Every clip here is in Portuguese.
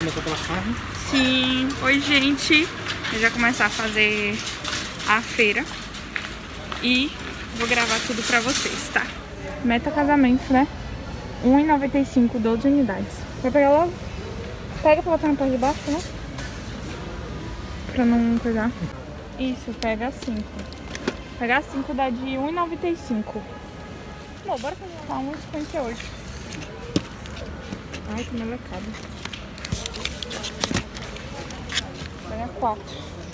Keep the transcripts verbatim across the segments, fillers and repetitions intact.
começar pela carne? Sim. Oi, gente. Eu já começar a fazer a feira. E vou gravar tudo pra vocês, tá? Meta casamento, né? um real e noventa e cinco centavos, doze unidades. Vai pegar logo? Pega pra botar na parte de baixo, né? Pra não pegar. Isso, pega cinco. Pegar cinco dá de um real e noventa e cinco centavos. Bom, bora fazer um real e cinquenta e oito. Ai, que molecada. Pega quatro.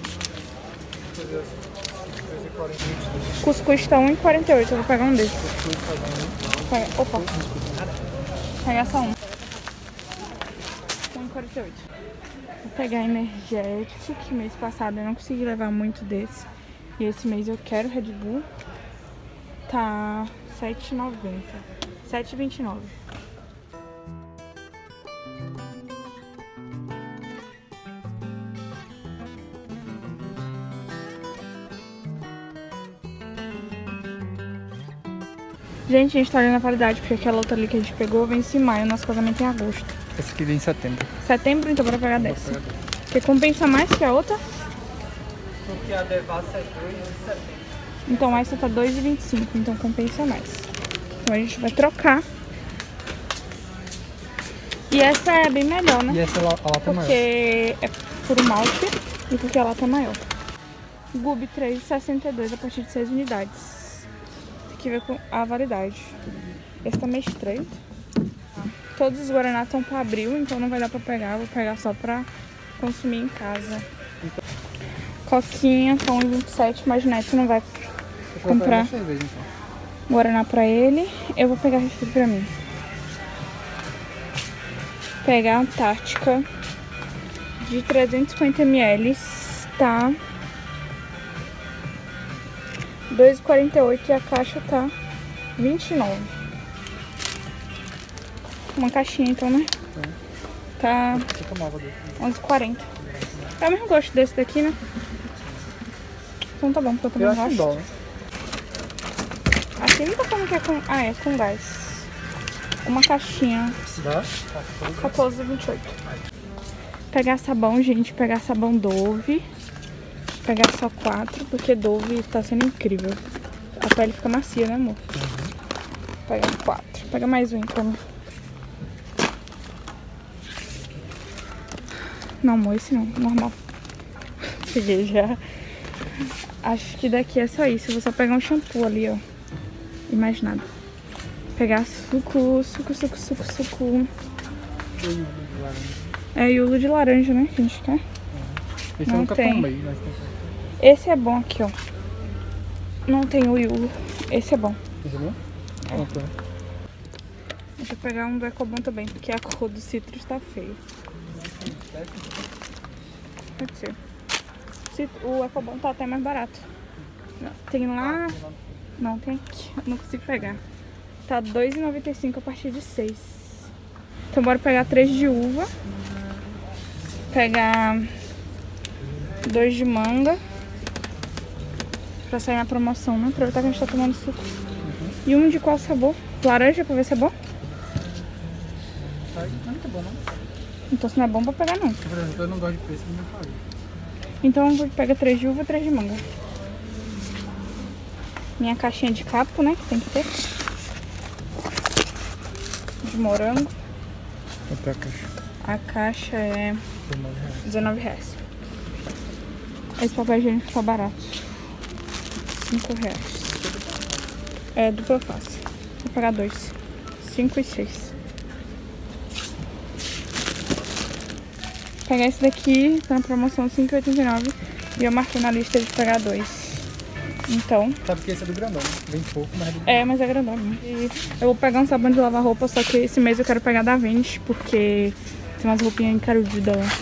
Cuscuz tá um real e quarenta e oito. Eu vou pegar um desses. Pega. Opa. Pega só um. um real e quarenta e oito. Vou pegar energético, que mês passado eu não consegui levar muito desse. E esse mês eu quero Red Bull. Tá sete reais e noventa centavos. sete reais e vinte e nove centavos. Gente, a gente tá olhando a validade, porque aquela outra ali que a gente pegou vence em maio, nosso casamento é em agosto. Essa aqui vem em setembro. Setembro, então bora pegar dessa. Porque compensa mais que a outra? Porque a devassa é dois de setembro. Então essa tá dois reais e vinte e cinco centavos, então compensa mais. Então a gente vai trocar. E essa é bem melhor, né? E essa a lata é maior. Porque é por malte e porque a lata é maior. Gub três reais e sessenta e dois centavos a partir de seis unidades. Aqui vai com a validade. Esse tá meio estreito. Todos os Guaraná estão para abril, então não vai dar pra pegar. Vou pegar só pra consumir em casa. Coquinha tá um real e vinte e sete centavos, mas Neto não vai comprar cerveja, então. Guaraná pra ele. Eu vou pegar refri pra mim. Pegar a Antártica de trezentos e cinquenta mililitros, tá dois reais e quarenta e oito centavos e a caixa tá vinte e nove centavos. Uma caixinha então, né? Tá onze reais e quarenta centavos. É o mesmo gosto desse daqui, né? Então tá bom, porque eu também Eu gosto. dólar. Aqui não tá falando que é com... Ah, é com gás. Uma caixinha. quatorze reais e vinte e oito centavos. Pegar sabão, gente. Pegar sabão Dove. Pegar só quatro, porque Dove tá sendo incrível. A pele fica macia, né, amor? Uhum. Pegar quatro. Pega mais um, então. Não, amor, esse não. Normal. Peguei já. Acho que daqui é só isso. Eu vou só pegar um shampoo ali, ó. E mais nada. Pegar suco, suco, suco, suco, suco. É Yulo de laranja, né? Que a gente quer. Esse não eu nunca tem. tomei, mas tem. Esse é bom aqui, ó. Não tem o Yulo. Esse é bom. Esse é bom? É. Ah, tá. Deixa eu pegar um do Ecobon também, porque a cor do citrus tá feio. Pode ser. O Ecobon tá até mais barato. Tem lá... Não, tem aqui. Eu não consigo pegar. Tá dois reais e noventa e cinco centavos a partir de seis. Então bora pegar três de uva. Pegar dois de manga. Pra sair na promoção, né? Aproveitar que a gente tá tomando suco. Uhum. E um de qual sabor? Laranja, pra ver se é bom? Não é muito bom, não. Então se não é bom, vou pegar não. Por exemplo, eu não gosto de peixe, não faria. Então vou pegar três de uva e três de manga. Minha caixinha de capo, né? Que tem que ter. De morango. Quanto é a caixa? A caixa é dezenove reais. Esse papel higiênico tá barato. cinco reais. É dupla face. Vou pegar dois. cinco e seis. Vou pegar esse daqui, tá na promoção cinco e oitenta e nove. E eu marquei na lista de pegar dois. Então... Sabe que esse é do grandão, né? Vem pouco, mas é do... É, mas é grandão, né? E eu vou pegar um sabão de lavar roupa, só que esse mês eu quero pegar da Vente, porque tem umas roupinhas encarudidas lá.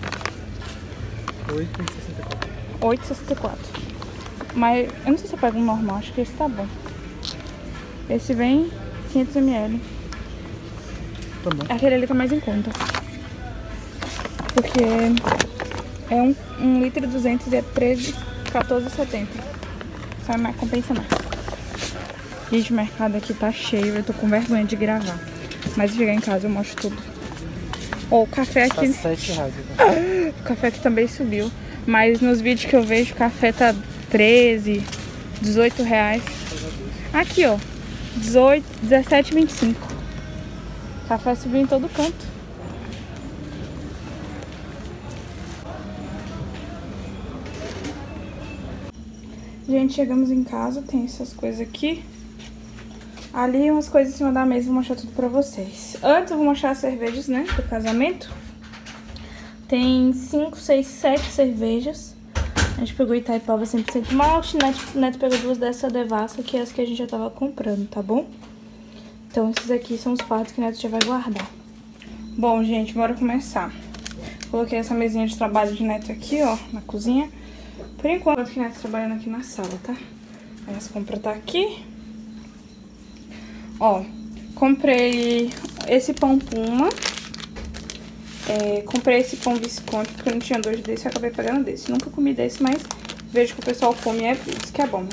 oito e sessenta e quatro. oito e sessenta e quatro. Mas eu não sei se eu pego um normal, acho que esse tá bom. Esse vem quinhentos mililitros. Tá bom. Aquele ali tá mais em conta. Porque é um, um litro e duzentos e é treze, quatorze e setenta. Só mais, compensa mais. Gente, o mercado aqui tá cheio, eu tô com vergonha de gravar. Mas se chegar em casa eu mostro tudo. Ó, o café aqui... Tá sete reais. Né? O café aqui também subiu. Mas nos vídeos que eu vejo, o café tá treze, dezoito reais. Aqui, ó. dezoito, dezessete e vinte e cinco. Café subiu em todo canto. Gente, chegamos em casa. Tem essas coisas aqui. Ali umas coisas em cima da mesa. Vou mostrar tudo pra vocês. Antes eu vou mostrar as cervejas, né? Do casamento. Tem cinco, seis, sete cervejas. A gente pegou Itaipava cem por cento malte. Neto, Neto pegou duas dessa Devassa, que é as que a gente já tava comprando, tá bom? Então esses aqui são os pratos que o Neto já vai guardar. Bom, gente, bora começar. Coloquei essa mesinha de trabalho de Neto aqui, ó, na cozinha. Por enquanto, que Neto tá trabalhando aqui na sala, tá? Aí as compras tá aqui. Ó, comprei esse pão Puma. É, comprei esse pão Visconti, porque eu não tinha dois desse, eu acabei pegando desse. Nunca comi desse, mas vejo que o pessoal come e é isso que é bom.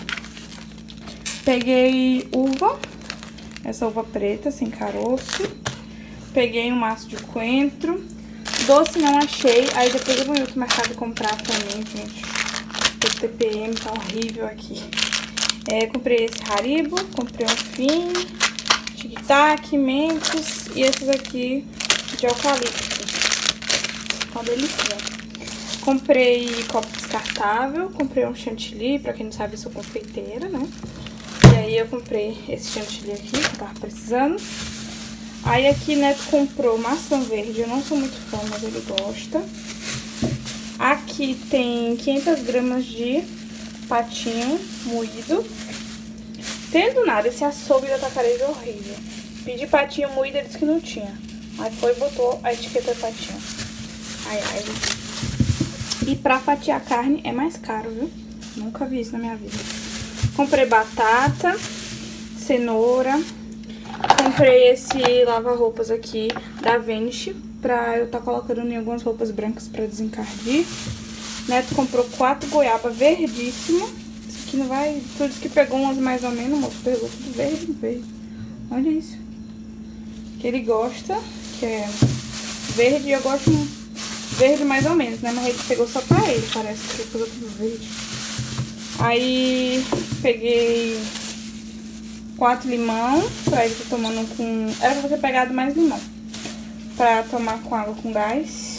Peguei uva, essa uva preta, sem caroço. Peguei um maço de coentro. Doce não achei, aí depois eu vou em outro mercado comprar pra mim, gente. O T P M tá horrível aqui. É, comprei esse Haribo, comprei um Fim, Tic-Tac, Mentos e esses aqui de eucalipto. Uma delícia. Comprei copo descartável, comprei um chantilly, pra quem não sabe eu sou confeiteira, né? E aí eu comprei esse chantilly aqui, que eu tava precisando. Aí aqui Neto comprou maçã verde, eu não sou muito fã, mas ele gosta. Aqui tem quinhentas gramas de patinho moído. Tendo nada, esse açougue da Tacarejo é horrível. Pedi patinho moído, ele disse que não tinha. Aí foi e botou a etiqueta de patinho. Ai, ai. E pra fatiar carne é mais caro, viu? Nunca vi isso na minha vida. Comprei batata, cenoura. Comprei esse lava-roupas aqui da Vanish pra eu tá colocando em algumas roupas brancas pra desencardir. Neto comprou quatro goiaba verdíssima. Isso aqui não vai... Tu disse que pegou umas mais ou menos, moço. Pegou tudo verde, verde. Olha isso. Que ele gosta, que é verde, e eu gosto verde mais ou menos, né? Mas ele pegou só pra ele, parece que ele pegou tudo verde. Aí peguei quatro limão, pra ele tá tomando com... Era pra ter pegado mais limão, pra tomar com água com gás.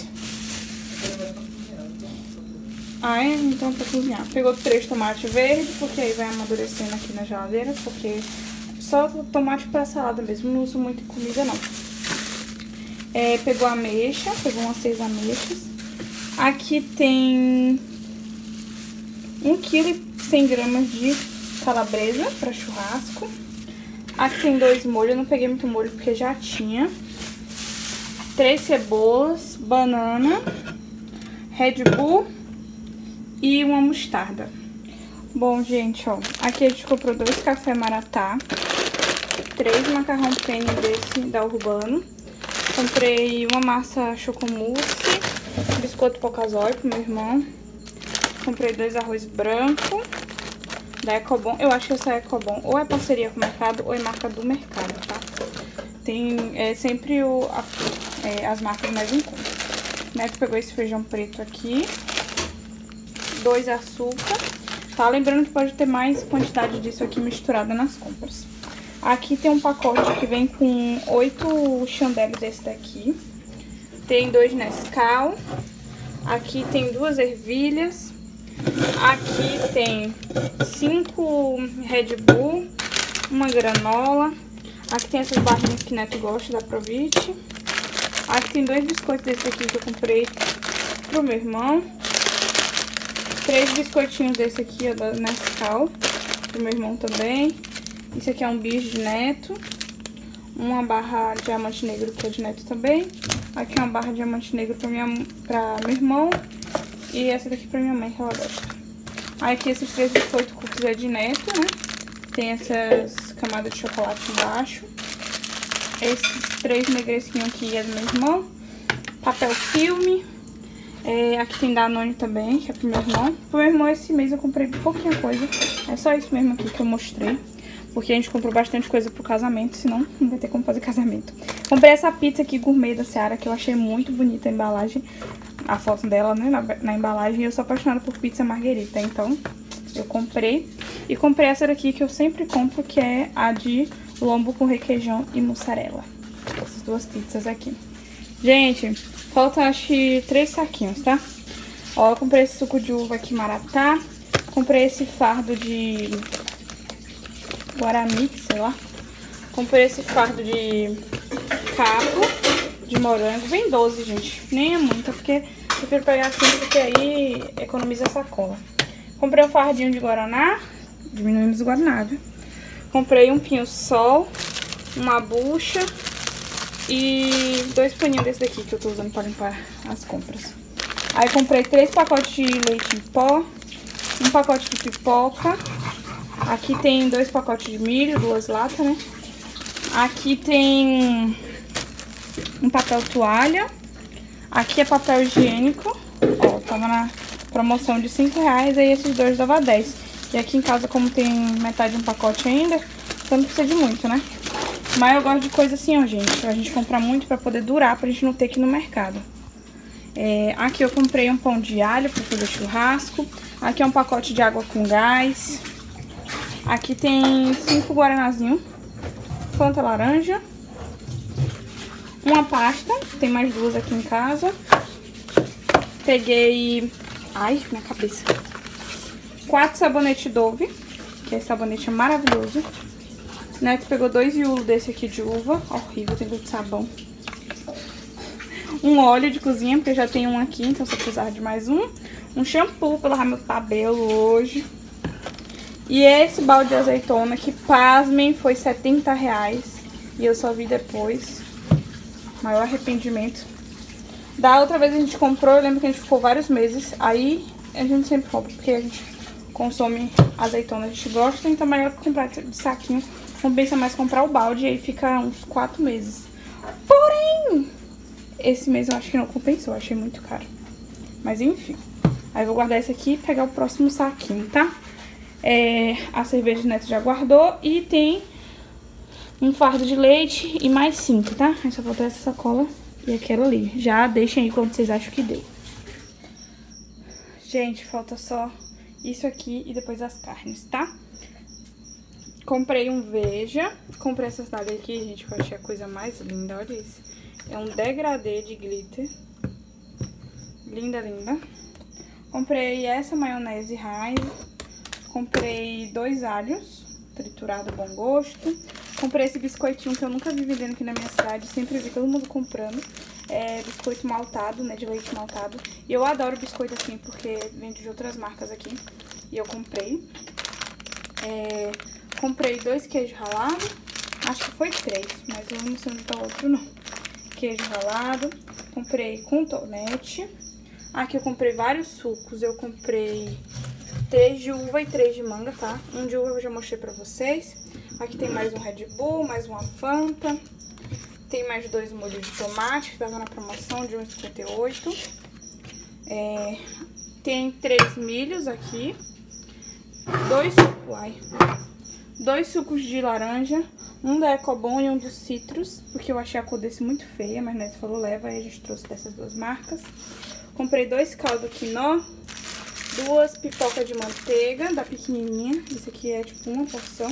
Ah, é? Então pra cozinhar. Pegou três tomates verdes, porque aí vai amadurecendo aqui na geladeira, porque só tomate pra salada mesmo, não uso muito em comida não. É, pegou ameixa, pegou umas seis ameixas. Aqui tem um quilo e cem gramas de calabresa pra churrasco. Aqui tem dois molhos, eu não peguei muito molho porque já tinha. Três cebolas, banana, Red Bull e uma mostarda. Bom, gente, ó, aqui a gente comprou dois café maratá, três macarrão penne desse da Urbano. Comprei uma massa chocomousse, biscoito Pocazói pro meu irmão. Comprei dois arroz branco da Ecobon. Eu acho que essa Ecobon ou é parceria com o mercado ou é marca do mercado, tá? Tem é, sempre o, a, é, as marcas mais em conta. Neto pegou esse feijão preto aqui. Dois açúcar. Tá? Lembrando que pode ter mais quantidade disso aqui misturada nas compras. Aqui tem um pacote que vem com oito chandelles desse daqui. Tem dois Nescau. Aqui tem duas ervilhas. Aqui tem cinco Red Bull. Uma granola. Aqui tem essas barrinhas que Neto gosta da Provite. Aqui tem dois biscoitos desse aqui que eu comprei pro meu irmão. Três biscoitinhos desse aqui, ó, da Nescau, pro meu irmão também. Esse aqui é um bis de Neto. Uma barra diamante negro que é de Neto também. Aqui uma barra diamante negro pra, minha, pra meu irmão. E essa daqui pra minha mãe, que ela gosta. Aí aqui esses três biscoitos cookies é de Neto, né? Tem essas camadas de chocolate embaixo. Esses três negresquinhos aqui é do meu irmão. Papel filme. É, aqui tem Danone também, que é pro meu irmão. Pro meu irmão esse mês eu comprei pouquinha coisa. É só isso mesmo aqui que eu mostrei. porque a gente comprou bastante coisa pro casamento, senão não vai ter como fazer casamento. Comprei essa pizza aqui gourmet da Seara, que eu achei muito bonita a embalagem, a foto dela, né, na, na embalagem. E eu sou apaixonada por pizza marguerita, então eu comprei. E comprei essa daqui que eu sempre compro, que é a de lombo com requeijão e mussarela. Essas duas pizzas aqui. Gente, falta acho que três saquinhos, tá? Ó, eu comprei esse suco de uva aqui, maratá. Comprei esse fardo de Guarani, sei lá. Comprei esse fardo de capo, de morango. Vem doze, gente. Nem é muita, porque eu prefiro pegar assim, porque aí economiza a sacola. Comprei um fardinho de guaraná. Diminuímos o guaraná, viu? Comprei um pinho-sol, uma bucha e dois paninhos desse daqui que eu tô usando pra limpar as compras. Aí comprei três pacotes de leite em pó, um pacote de pipoca. Aqui tem dois pacotes de milho, duas latas, né? Aqui tem um papel toalha. Aqui é papel higiênico. Ó, tava na promoção de cinco reais, aí esses dois dava dez. E aqui em casa, como tem metade de um pacote ainda, então não precisa de muito, né? Mas eu gosto de coisa assim, ó, gente. Pra gente comprar muito pra poder durar, pra gente não ter que ir no mercado. É, aqui eu comprei um pão de alho pra fazer churrasco. Aqui é um pacote de água com gás. Aqui tem cinco guaranazinhos. Fanta laranja. Uma pasta. Tem mais duas aqui em casa. Peguei... Ai, minha cabeça. Quatro sabonetes Dove. Que esse sabonete é maravilhoso. Neto pegou dois iolos desse aqui de uva. Horrível, tem gosto de sabão. Um óleo de cozinha, porque já tem um aqui, então só precisava de mais um. Um shampoo pra lavar meu cabelo hoje. E esse balde de azeitona, que pasmem, foi setenta reais. E eu só vi depois. Maior arrependimento. Da outra vez a gente comprou, eu lembro que a gente ficou vários meses. Aí a gente sempre compra, porque a gente consome azeitona, a gente gosta. Então melhor que comprar de saquinho. Compensa mais comprar o balde e aí fica uns quatro meses. Porém, esse mês eu acho que não compensou, eu achei muito caro. Mas enfim. Aí eu vou guardar esse aqui e pegar o próximo saquinho, tá? É, a cerveja de Neto já guardou. E tem um fardo de leite e mais cinco, tá? Aí só falta essa sacola e aquela ali. Já deixem aí quando vocês acham que deu. Gente, falta só isso aqui e depois as carnes, tá? Comprei um Veja. Comprei essa cidade aqui, gente, que eu achei a coisa mais linda. Olha isso. É um degradê de glitter. Linda, linda. Comprei essa maionese Heinz. Comprei dois alhos, triturado bom gosto. Comprei esse biscoitinho que eu nunca vi vendendo aqui na minha cidade. Sempre vi todo mundo comprando. É biscoito maltado, né, de leite maltado. E eu adoro biscoito assim, porque vende de outras marcas aqui. E eu comprei. É... Comprei dois queijos ralados. Acho que foi três, mas eu não sei onde tá o outro, não. Queijo ralado. Comprei cotonete. Aqui eu comprei vários sucos. Eu comprei três de uva e três de manga, tá? Um de uva eu já mostrei pra vocês. Aqui tem mais um Red Bull, mais uma Fanta. Tem mais dois molhos de tomate, que tava na promoção de um real e cinquenta e oito. É... Tem três milhos aqui. Dois... Uai... Dois sucos de laranja, um da Ecobon e um dos Citrus, porque eu achei a cor desse muito feia, mas Neto falou leva, aí a gente trouxe dessas duas marcas. Comprei dois caldo quinó, duas pipocas de manteiga, da pequenininha, isso aqui é tipo uma porção.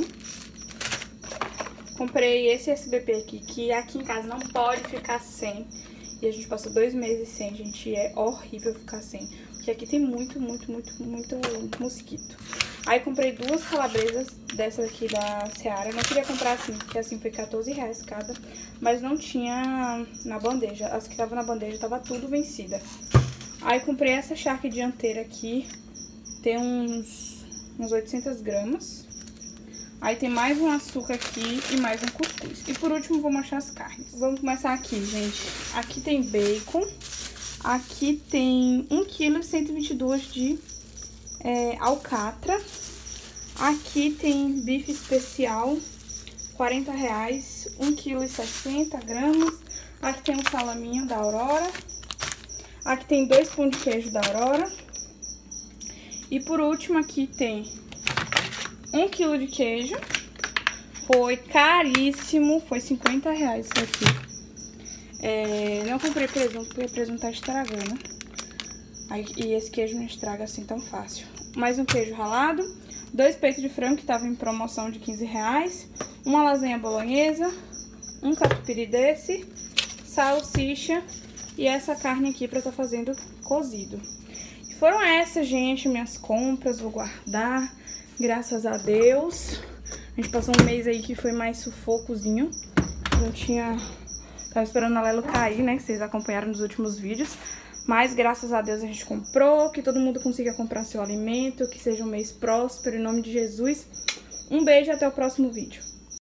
Comprei esse S B P aqui, que aqui em casa não pode ficar sem, e a gente passou dois meses sem, gente, e é horrível ficar sem, porque aqui tem muito, muito, muito, muito mosquito. Aí comprei duas calabresas dessas aqui da Seara. Eu não queria comprar assim, porque assim foi quatorze reais cada. Mas não tinha na bandeja. As que estavam na bandeja tava tudo vencida. Aí comprei essa charque dianteira aqui. Tem uns, uns oitocentas gramas. Aí tem mais um açúcar aqui e mais um cuscuz. E por último vou mostrar as carnes. Vamos começar aqui, gente. Aqui tem bacon. Aqui tem um vírgula cento e vinte e dois quilos de... É, alcatra. Aqui tem bife especial, quarenta reais, um vírgula sessenta gramas. Aqui tem um salaminho da Aurora. Aqui tem dois pão de queijo da Aurora. E por último aqui tem um quilo de queijo, Foi caríssimo, foi cinquenta reais isso aqui. É, não comprei presunto, porque o presunto tá estragando. Aí, e esse queijo não estraga assim tão fácil. Mais um queijo ralado, dois peitos de frango que tava em promoção de quinze reais, uma lasanha bolonhesa, um catupiry desse, salsicha e essa carne aqui pra eu tá fazendo cozido. E foram essas, gente, minhas compras, vou guardar, graças a Deus. A gente passou um mês aí que foi mais sufocozinho, não tinha... Tava esperando a Lelo cair, né, que vocês acompanharam nos últimos vídeos. Mas, graças a Deus, a gente comprou, que todo mundo consiga comprar seu alimento, que seja um mês próspero, em nome de Jesus. Um beijo e até o próximo vídeo.